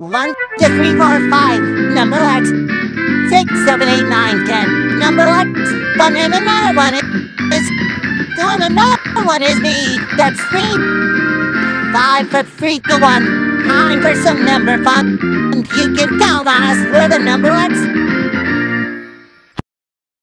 1, 2, 3, 4, 5. Number X. 6, 7, 8, 9, 10. Number X. One and another one is 2 and another one is me. That's 3. 5 for 3 to 1. Time for some number fun. You can count on us for the number X.